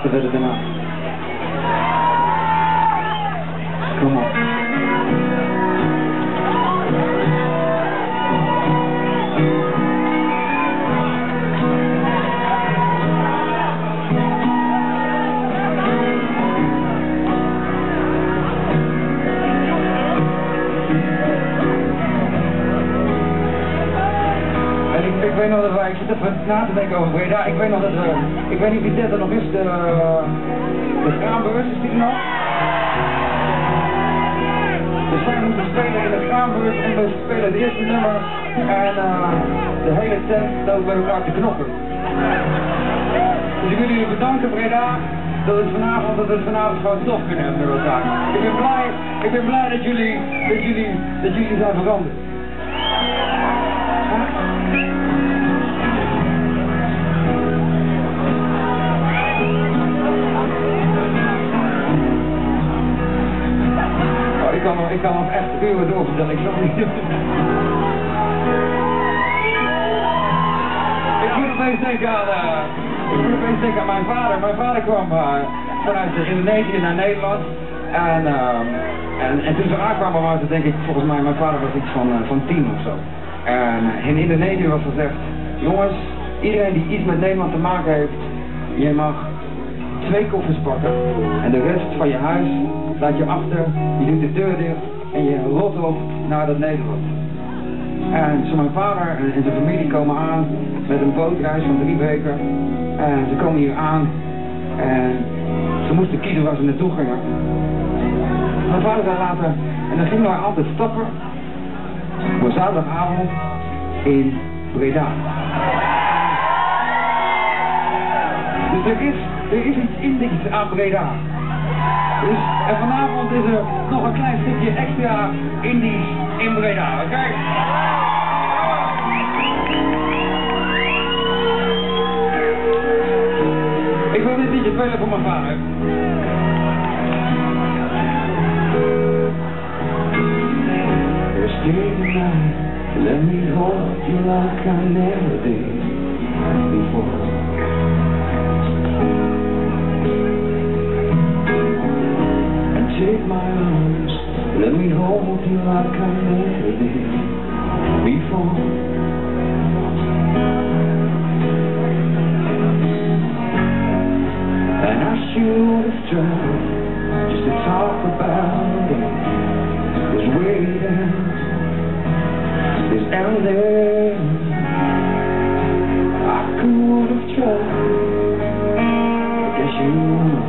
later werd het daarna. Kom op. Ik weet nog dat wij, ik zit even na te denken over Breda, ik weet nog dat ik weet niet wie dit er nog is, de Graanbeurs, is die er nog? Dus wij moeten spelen in de Graanbeurs en we spelen het eerste nummer en de hele tent loopt bij elkaar te knokken. Dus ik wil jullie bedanken Breda, dat we het vanavond gewoon tof kunnen hebben met elkaar. Ik ben blij dat jullie zijn veranderd. Ik kan nog echt uren doorvertellen, ik zal niet doen. Ik moet opeens denken aan mijn vader. Mijn vader kwam vanuit Indonesië naar Nederland. En toen ze aankwamen waren ze denk ik, volgens mij, mijn vader was iets van 10 of zo. En in Indonesië was gezegd, jongens, iedereen die iets met Nederland te maken heeft, je mag 2 koffers pakken. En de rest van je huis laat je achter, je doet de deur dicht en je rolt op naar dat Nederland. En zo mijn vader en zijn familie komen aan met een bootreis van 3 weken. En ze komen hier aan en ze moesten kiezen waar ze naartoe gingen. Mijn vader zei later, en dan gingen wij altijd stappen op een zaterdagavond in Breda. Dus er is iets Indisch aan Breda. Dus, en vanavond is er nog een klein stukje extra Indisch in Breda, oké? Ik wil dit liedje spelen voor mijn vader. Stay tonight, let me hold you like I never did before. Take my arms, let me hold you like I never did before. And I should have tried just to talk about it. This way down, this down there. I could have tried, I guess you know.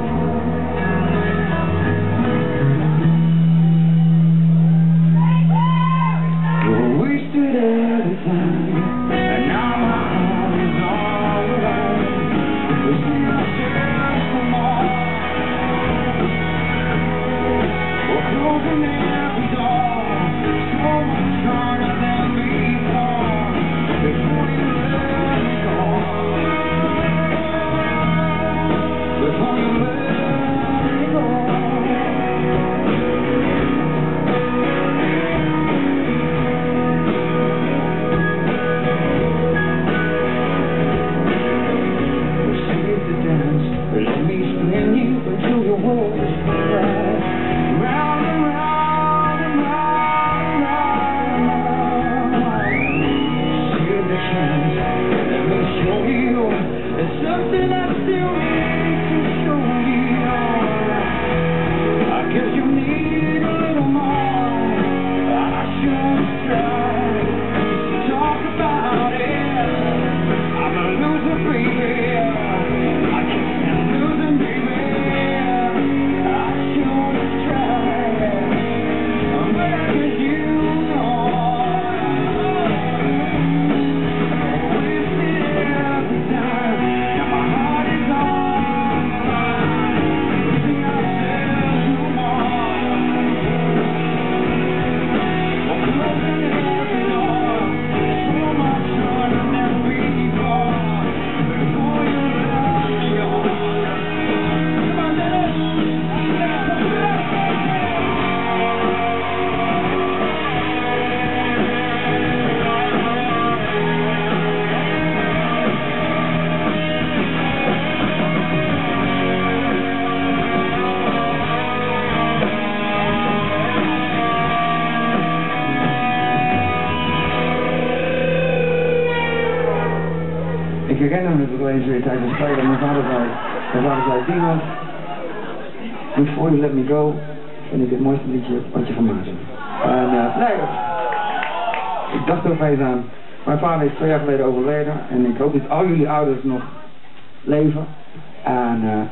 Ik herinner me het alleen weer tijdens het spelen. Mijn vader zei, Tino, Before You Let Me Go, vind ik het mooiste liedje wat je van maakt. En nee, ik dacht er opeens aan. Mijn vader is 2 jaar geleden overleden en ik hoop dat al jullie ouders nog leven. En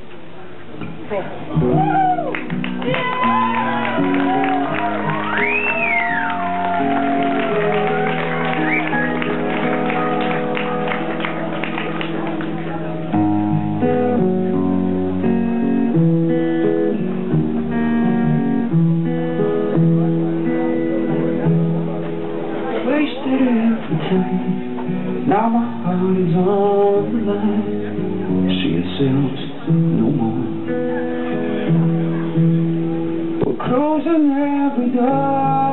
now my heart is on the line. She yourselves no more. We're closing every door.